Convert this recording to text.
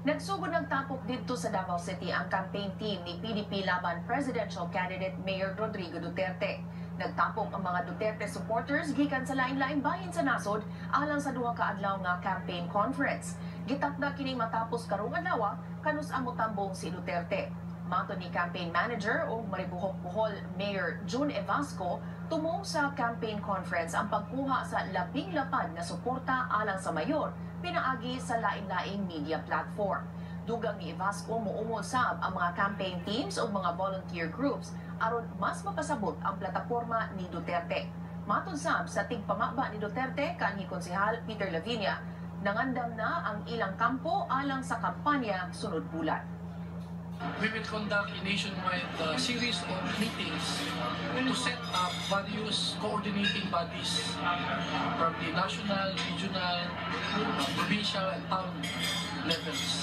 Nagsugod ng tapok dito sa Davao City ang campaign team ni PDP laban Presidential Candidate Mayor Rodrigo Duterte. Nagtapok ang mga Duterte supporters gikan sa lain-laing bahin sa nasod alang sa duha ka adlaw nga campaign conference. Gitakda kini matapos karong adlaw kanus ang motambong si Duterte. Mato ni campaign manager o Maribohok Bohol Mayor June Evasco, tumong sa campaign conference ang pagkuha sa labing lapad na suporta alang sa mayor pinaagi sa lain-laing media platform. Dugang ni Evasco muungol sab ang mga campaign teams o mga volunteer groups aron mas mapasabot ang plataporma ni Duterte. Matod sab sa tigpamaba ni Duterte kanhi konsehal Peter Lavinia, nangandam na ang ilang kampo alang sa kampanya sunod bulan. We will conduct a nationwide series of meetings to set up various coordinating bodies from the national, regional, provincial, and town levels.